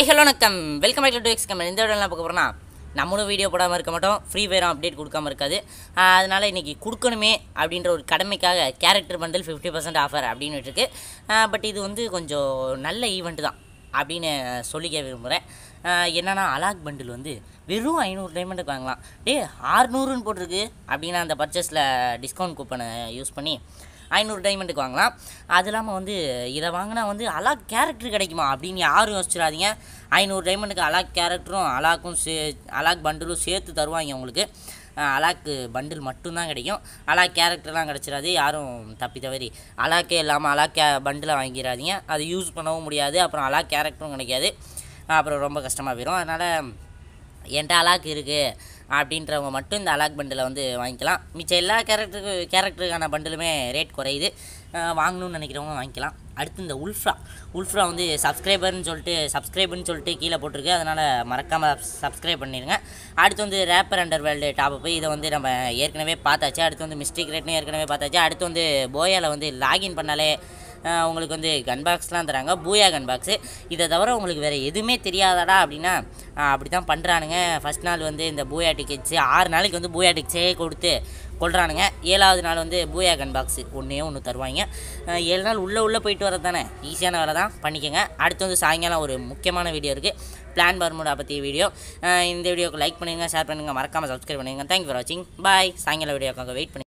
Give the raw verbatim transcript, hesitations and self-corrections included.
hello வணக்கம் welcome back to X comment. இந்த வீடியோல என்ன பார்க்க போறோம்னா நம்மளும் வீடியோ போடாமல் இருக்க மாட்டோம், ஃப்ரீ ஃபயர் அப்டேட் கொடுக்காம இருக்காது. அதனால் இன்றைக்கி கொடுக்கணுமே அப்படின்ற ஒரு கடமைக்காக character bundle fifty percent offer அப்படின்னு இருக்கு. பட் இது வந்து கொஞ்சம் நல்ல ஈவெண்ட் தான் அப்படின்னு சொல்லிக்க விரும்புகிறேன். என்னென்னா அலாக் பண்டில் வந்து வெறும் ஐநூறு டைமண்டுக்கு வாங்கலாம். டே ஆறுநூறுன்னு போட்டிருக்கு அப்படின்னா அந்த பர்ச்சேஸில் டிஸ்கவுண்ட் கூப்பனை யூஸ் பண்ணி ஐநூறு டைமண்டுக்கு வாங்கலாம். அது இல்லாமல் வந்து இதை வாங்கினா வந்து அலாக் கேரக்டர் கிடைக்குமா அப்படின்னு யாரும் யோசிச்சிடாதீங்க. ஐநூறு டைமண்டுக்கு அலாக் கேரக்டரும் அலாக்கும் சே அலாக் பண்டிலும் சேர்த்து தருவாங்க உங்களுக்கு. அலாக்கு பண்டில் மட்டும்தான் கிடைக்கும், அலாக் கேரக்டர்லாம் கிடச்சிடாது. யாரும் தப்பி தவறி அலாக்கே இல்லாமல் அலாக் கே பண்டிலை வாங்கிடாதீங்க. அது யூஸ் பண்ணவும் முடியாது, அப்புறம் அலாக் கேரக்டரும் கிடைக்காது, அப்புறம் ரொம்ப கஷ்டமாக போயிடும். அதனால் என்கிட்ட அலாக் இருக்குது அப்படின்றவங்க மட்டும் இந்த அலாக் பண்டிலை வந்து வாங்கிக்கலாம். மிச்சம் எல்லா கேரக்டருக்கு கேரக்டருக்கான பண்டிலுமே ரேட் குறையுது, வாங்கணும்னு நினைக்கிறவங்க வாங்கிக்கலாம். அடுத்து இந்த உல்ஃப்ரா உல்ஃப்ரா வந்து சப்ஸ்கிரைபர்னு சொல்லிட்டு சப்ஸ்கிரைபர்னு சொல்லிட்டு கீழே போட்டிருக்கு, அதனால் மறக்காமல் சப்ஸ்கிரைப் பண்ணிடுங்க. அடுத்து வந்து ரேப்பர் அண்டர் வேர்ல்டு டாப் இதை வந்து நம்ம ஏற்கனவே பார்த்தாச்சு. அடுத்து வந்து மிஸ்டேக் ரேட்னு ஏற்கனவே பார்த்தாச்சு. அடுத்து வந்து போயாவில் வந்து லாகின் பண்ணாலே உங்களுக்கு வந்து கன் பாக்ஸ்லாம் தராங்க, பூயா கன் பாக்ஸு. இதை தவிர உங்களுக்கு வேறு எதுவுமே தெரியாதடா அப்படின்னா அப்படி தான் பண்ணுறானுங்க. ஃபஸ்ட் நாள் வந்து இந்த பூயா டிக்கெட்ஸு, ஆறு நாளைக்கு வந்து பூயா டிக்கெட்ஸே கொடுத்து கொள்றானுங்க. ஏழாவது நாள் வந்து பூயா கன் பாக்ஸு ஒன்றே ஒன்று தருவாங்க. ஏழு நாள் உள்ளே உள்ளே போயிட்டு வரது தானே, ஈஸியான வேலை தான், பண்ணிக்கோங்க. அடுத்து வந்து சாயங்காலம் ஒரு முக்கியமான வீடியோ இருக்குது, பிளான் பர்முடா பற்றிய வீடியோ. இந்த வீடியோக்கு லைக் பண்ணுங்கள், ஷேர் பண்ணுங்கள், மறக்காமல் சப்ஸ்கிரைப் பண்ணுங்கள். தேங்க்யூ ஃபார் வாட்சிங், பாய். சாயங்காலம் வீடியோக்காக வெயிட் பண்ணி